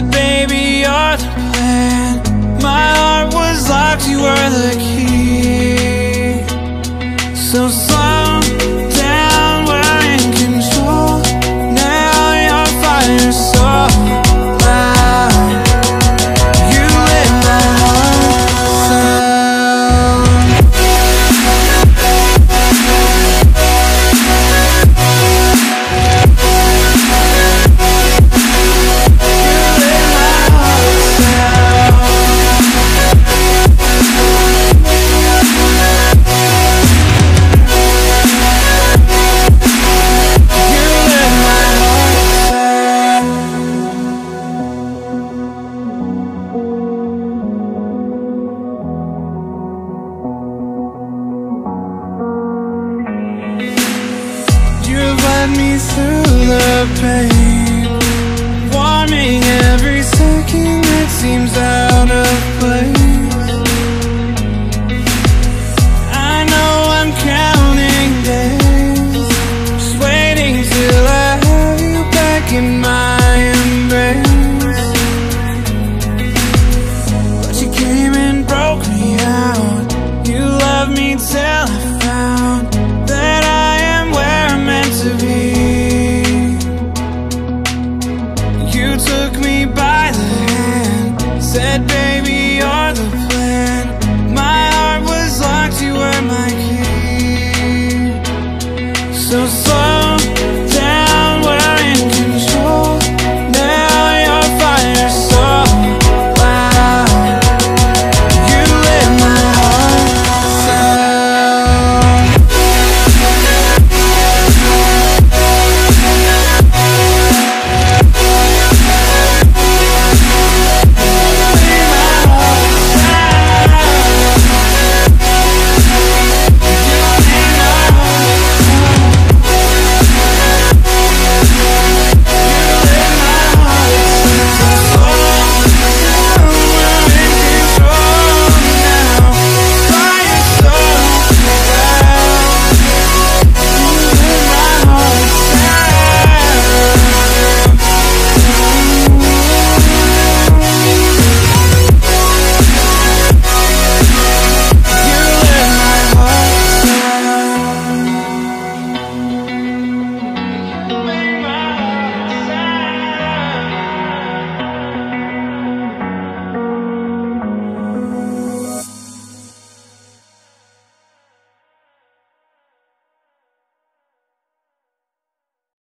said, baby, you're the plan. My heart was locked, you were the key. So slow down, we're in control. Now your fire's so loud. You lit my heart me through the pain, warming every second that seems out of place. I know I'm counting days, just waiting till I have you back in my embrace. But you came and broke me out. You loved me till I found that I am where I'm meant to be. Took me by the hand, said, baby,